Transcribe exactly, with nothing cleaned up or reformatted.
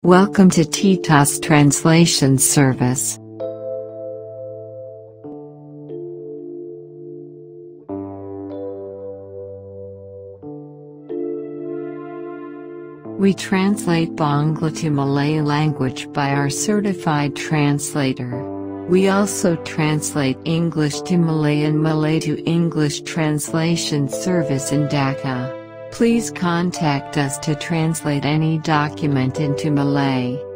Welcome to Tita's Translation Service. We translate Bangla to Malay language by our certified translator. We also translate English to Malay and Malay to English translation service in Dhaka. Please contact us to translate any document into Malay.